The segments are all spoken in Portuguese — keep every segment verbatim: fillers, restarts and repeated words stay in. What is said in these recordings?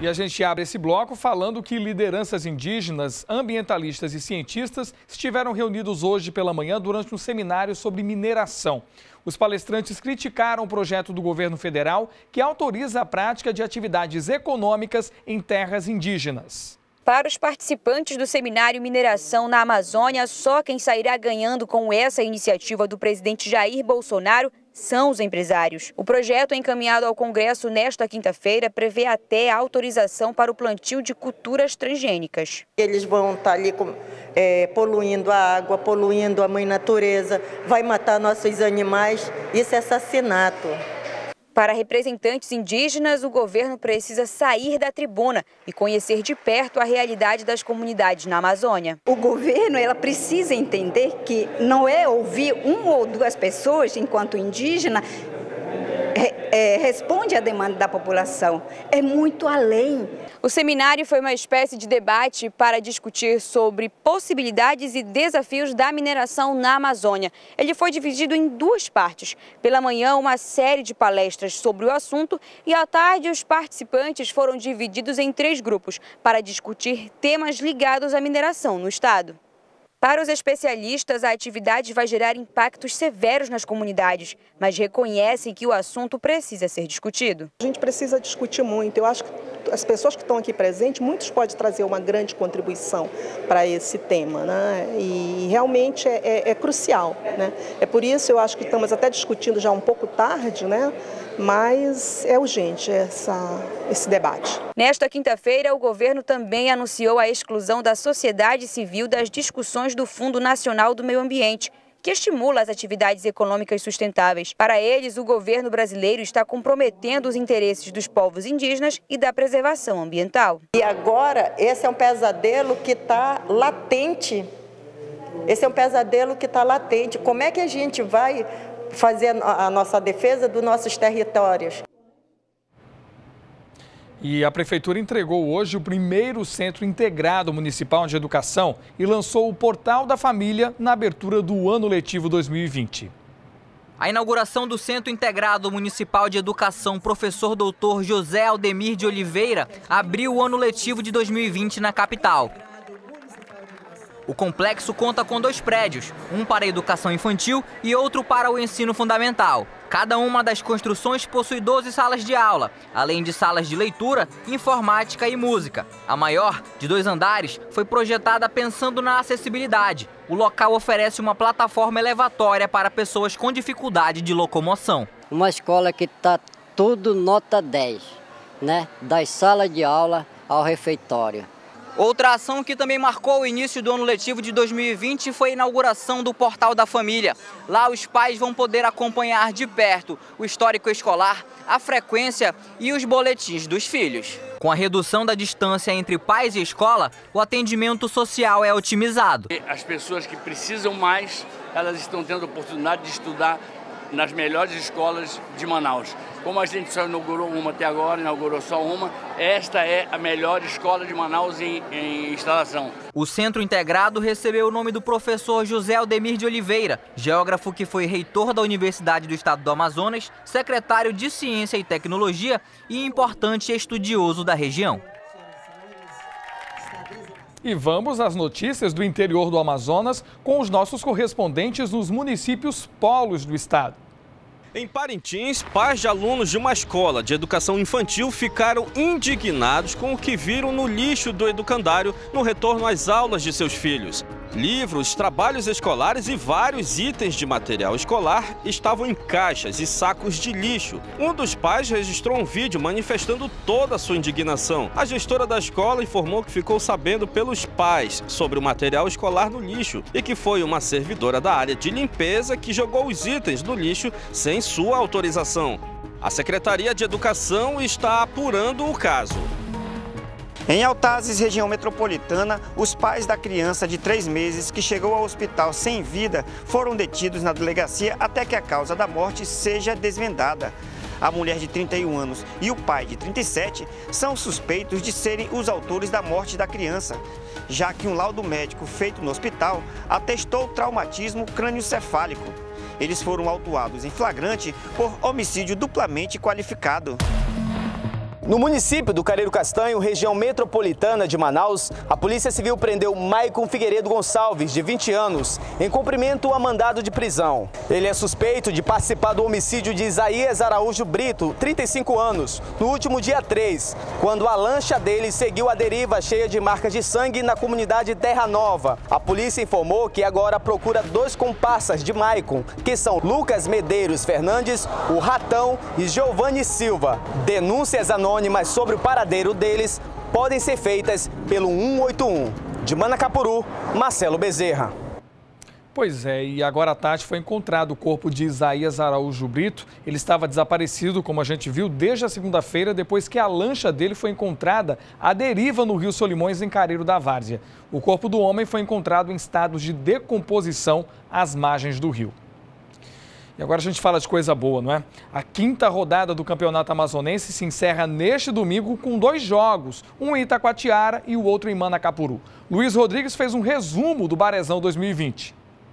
E a gente abre esse bloco falando que lideranças indígenas, ambientalistas e cientistas estiveram reunidos hoje pela manhã durante um seminário sobre mineração. Os palestrantes criticaram o projeto do governo federal que autoriza a prática de atividades econômicas em terras indígenas. Para os participantes do seminário Mineração na Amazônia, só quem sairá ganhando com essa iniciativa do presidente Jair Bolsonaro são os empresários. O projeto encaminhado ao Congresso nesta quinta-feira prevê até a autorização para o plantio de culturas transgênicas. Eles vão estar ali é, poluindo a água, poluindo a mãe natureza, vai matar nossos animais. Isso é assassinato. Para representantes indígenas, o governo precisa sair da tribuna e conhecer de perto a realidade das comunidades na Amazônia. O governo ela precisa entender que não é ouvir uma ou duas pessoas enquanto indígena é, responde à demanda da população. É muito além. O seminário foi uma espécie de debate para discutir sobre possibilidades e desafios da mineração na Amazônia. Ele foi dividido em duas partes. Pela manhã, uma série de palestras sobre o assunto e à tarde os participantes foram divididos em três grupos para discutir temas ligados à mineração no estado. Para os especialistas, a atividade vai gerar impactos severos nas comunidades, mas reconhecem que o assunto precisa ser discutido. A gente precisa discutir muito. Eu acho que as pessoas que estão aqui presentes, muitos podem trazer uma grande contribuição para esse tema, né? E realmente é, é, é crucial, né? É por isso eu acho que estamos até discutindo já um pouco tarde, né? Mas é urgente essa, esse debate. Nesta quinta-feira, o governo também anunciou a exclusão da sociedade civil das discussões do Fundo Nacional do Meio Ambiente, que estimula as atividades econômicas sustentáveis. Para eles, o governo brasileiro está comprometendo os interesses dos povos indígenas e da preservação ambiental. E agora, esse é um pesadelo que está latente. Esse é um pesadelo que está latente. Como é que a gente vai fazer a nossa defesa dos nossos territórios? E a Prefeitura entregou hoje o primeiro Centro Integrado Municipal de Educação e lançou o Portal da Família na abertura do ano letivo dois mil e vinte. A inauguração do Centro Integrado Municipal de Educação Professor doutor José Aldemir de Oliveira abriu o ano letivo de dois mil e vinte na capital. O complexo conta com dois prédios, um para a educação infantil e outro para o ensino fundamental. Cada uma das construções possui doze salas de aula, além de salas de leitura, informática e música. A maior, de dois andares, foi projetada pensando na acessibilidade. O local oferece uma plataforma elevatória para pessoas com dificuldade de locomoção. Uma escola que está tudo nota dez, né? Das salas de aula ao refeitório. Outra ação que também marcou o início do ano letivo de dois mil e vinte foi a inauguração do Portal da Família. Lá os pais vão poder acompanhar de perto o histórico escolar, a frequência e os boletins dos filhos. Com a redução da distância entre pais e escola, o atendimento social é otimizado. As pessoas que precisam mais, elas estão tendo a oportunidade de estudar nas melhores escolas de Manaus. Como a gente só inaugurou uma até agora, inaugurou só uma, esta é a melhor escola de Manaus em, em instalação. O Centro Integrado recebeu o nome do professor José Aldemir de Oliveira, geógrafo que foi reitor da Universidade do Estado do Amazonas, secretário de Ciência e Tecnologia e importante estudioso da região. E vamos às notícias do interior do Amazonas com os nossos correspondentes nos municípios polos do estado. Em Parintins, pais de alunos de uma escola de educação infantil ficaram indignados com o que viram no lixo do educandário no retorno às aulas de seus filhos. Livros, trabalhos escolares e vários itens de material escolar estavam em caixas e sacos de lixo. Um dos pais registrou um vídeo manifestando toda a sua indignação. A gestora da escola informou que ficou sabendo pelos pais sobre o material escolar no lixo e que foi uma servidora da área de limpeza que jogou os itens no lixo sem sua autorização. A Secretaria de Educação está apurando o caso. Em Altazes, região metropolitana, os pais da criança de três meses que chegou ao hospital sem vida foram detidos na delegacia até que a causa da morte seja desvendada. A mulher de trinta e um anos e o pai de trinta e sete são suspeitos de serem os autores da morte da criança, já que um laudo médico feito no hospital atestou traumatismo crânioencefálico. Eles foram autuados em flagrante por homicídio duplamente qualificado. No município do Careiro Castanho, região metropolitana de Manaus, a Polícia Civil prendeu Maicon Figueiredo Gonçalves, de vinte anos, em cumprimento a mandado de prisão. Ele é suspeito de participar do homicídio de Isaías Araújo Brito, trinta e cinco anos, no último dia três, quando a lancha dele seguiu a deriva cheia de marcas de sangue na comunidade Terra Nova. A polícia informou que agora procura dois comparsas de Maicon, que são Lucas Medeiros Fernandes, o Ratão e Giovanni Silva. Denúncias anônimas Anônimas sobre o paradeiro deles podem ser feitas pelo um oito um. De Manacapuru, Marcelo Bezerra. Pois é, e agora à tarde foi encontrado o corpo de Isaías Araújo Brito. Ele estava desaparecido, como a gente viu, desde a segunda-feira, depois que a lancha dele foi encontrada à deriva no Rio Solimões, em Careiro da Várzea. O corpo do homem foi encontrado em estado de decomposição às margens do rio. E agora a gente fala de coisa boa, não é? A quinta rodada do Campeonato Amazonense se encerra neste domingo com dois jogos, um em Itacoatiara e o outro em Manacapuru. Luiz Rodrigues fez um resumo do Barezão dois mil e vinte.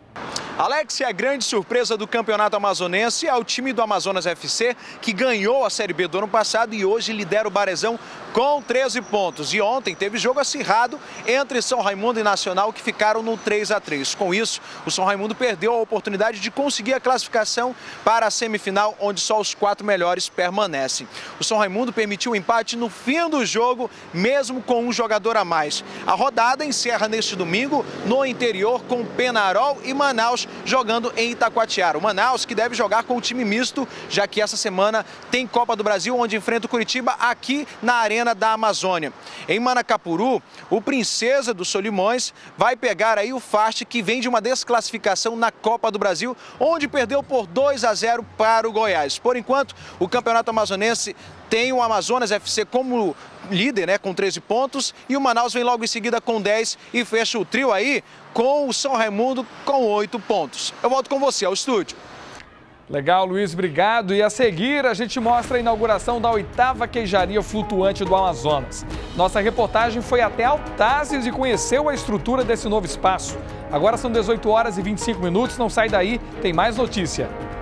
Alex, a grande surpresa do Campeonato Amazonense é o time do Amazonas F C, que ganhou a Série B do ano passado e hoje lidera o Barezão com treze pontos. E ontem teve jogo acirrado entre São Raimundo e Nacional, que ficaram no três a três. Com isso, o São Raimundo perdeu a oportunidade de conseguir a classificação para a semifinal, onde só os quatro melhores permanecem. O São Raimundo permitiu o empate no fim do jogo, mesmo com um jogador a mais. A rodada encerra neste domingo no interior com Penharol e Manaus jogando em Itacoatiara. O Manaus que deve jogar com o time misto, já que essa semana tem Copa do Brasil, onde enfrenta o Curitiba aqui na Arena da Amazônia. Em Manacapuru, o Princesa dos Solimões vai pegar aí o Fast, que vem de uma desclassificação na Copa do Brasil, onde perdeu por dois a zero para o Goiás. Por enquanto, o Campeonato Amazonense tem o Amazonas F C como líder, né, com treze pontos, e o Manaus vem logo em seguida com dez e fecha o trio aí com o São Raimundo com oito pontos. Eu volto com você ao estúdio. Legal, Luiz, obrigado. E a seguir a gente mostra a inauguração da oitava queijaria flutuante do Amazonas. Nossa reportagem foi até Altazes e conheceu a estrutura desse novo espaço. Agora são dezoito horas e vinte e cinco minutos, não sai daí, tem mais notícia.